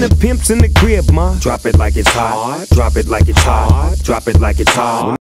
the pimps in the crib, ma. Drop it like it's hot. Drop it like it's hot. Drop it like it's hot.